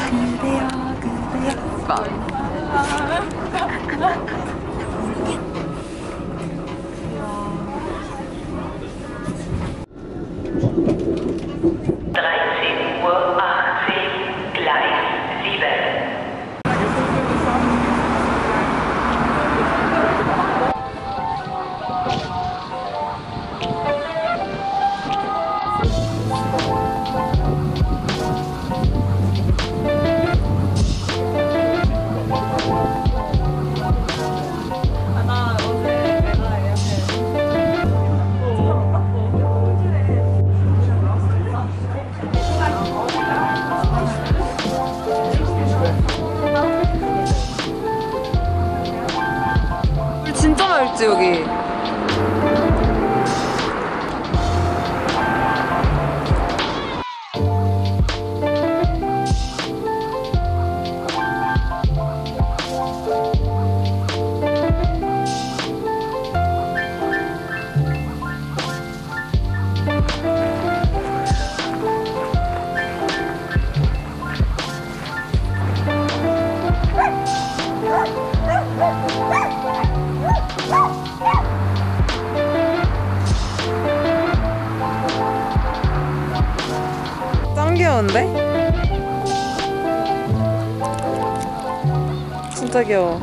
그대여 맘. 진짜 맑지 여기. 짱 귀여운데? 진짜 귀여워.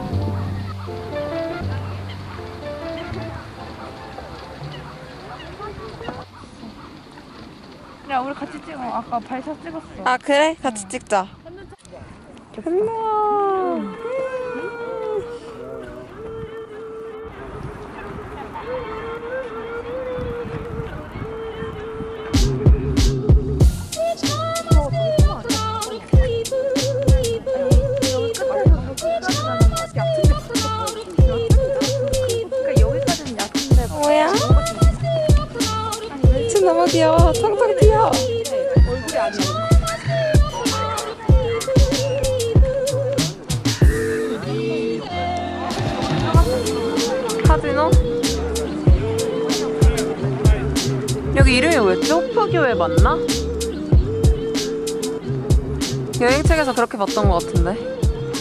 야 우리 같이 찍어. 아까 발샷 찍었어. 아 그래? 같이 찍자. 안녕. 뭐야? 진짜 너무 귀여워. 텅텅 튀어. 얼굴이 아니야. 카지노? 여기 이름이 뭐였지? 호프교회 맞나? 여행책에서 그렇게 봤던 것 같은데.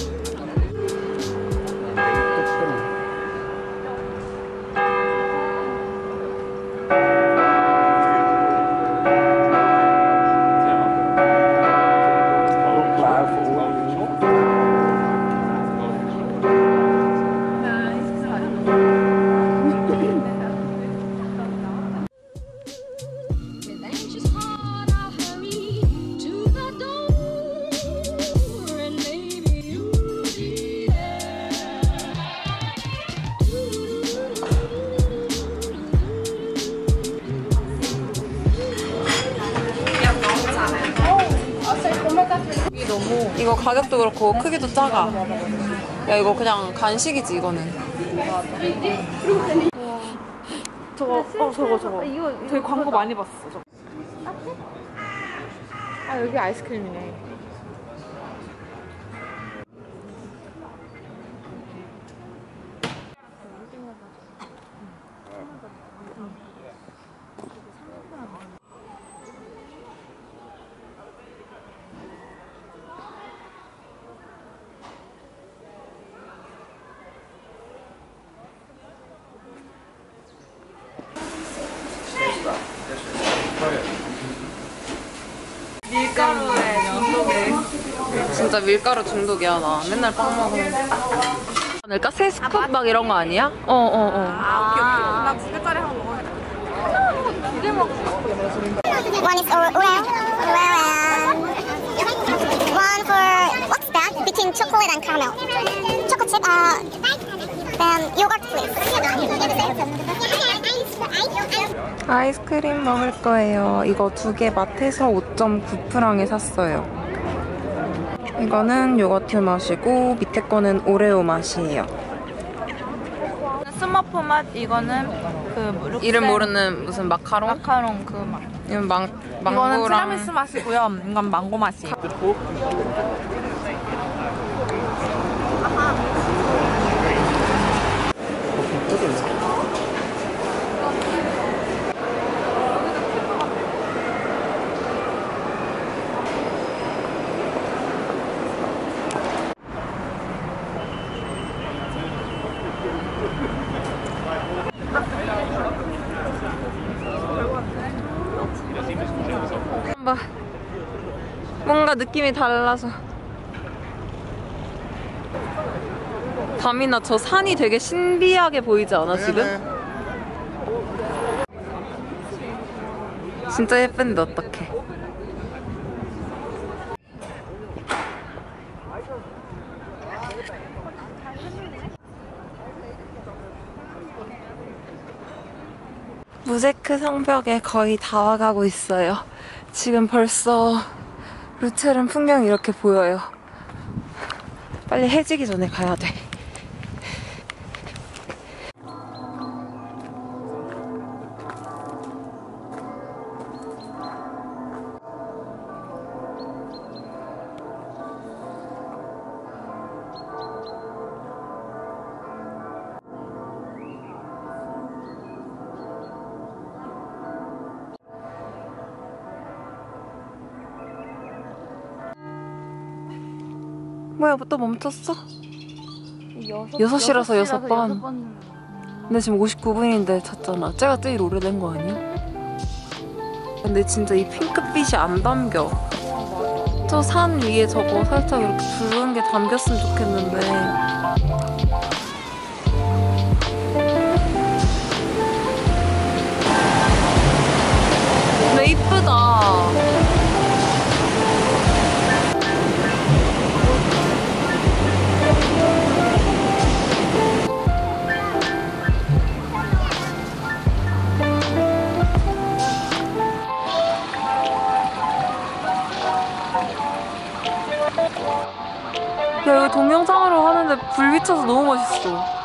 이거 가격도 그렇고 크기도 작아. 야 이거 그냥 간식이지 이거는. 저거. 이거 되게 광고 많이 봤어. 저거. 아 여기 아이스크림이네. 밀가루에 중독에. 진짜 밀가루 중독이야 나. 맨날 빵 먹으면. 그러니까 세 스쿱 막 이런 거 아니야? 어어어. 오케이. 나 2개짜리 하나 먹어야겠다. 2개 먹고 싶어. One is Oreo, and one for what's that? Between chocolate and caramel. Chocolate chip. Then yogurt, please. 아이스크림 먹을 거예요. 이거 2개 마트에서 5.9프랑에 샀어요. 이거는 요거트 맛이고 밑에 거는 오레오 맛이에요. 스머프 맛. 이거는 그 이름 모르는 무슨 마카롱? 마카롱 그 맛. 이건 이거는 망고랑 티라미수 맛이고요. 이건 망고 맛이에요. 뭔가 느낌이 달라서. 다민아, 저 산이 되게 신비하게 보이지 않아 지금? 진짜 예쁜데 어떡해. 무제크 성벽에 거의 다 와가고 있어요. 지금 벌써 루체른 풍경이 이렇게 보여요. 빨리 해지기 전에 가야 돼. 뭐야, 또 멈췄어? 6시라서 6번. 근데 지금 59분인데 잤잖아. 쟤가 제일 오래된 거 아니야? 근데 진짜 이 핑크빛이 안 담겨. 저 산 위에 저거 살짝 이렇게 붉은 게 담겼으면 좋겠는데. 근데 이쁘다. 야, 이거 동영상으로 하는데 불 비춰서 너무 멋있어.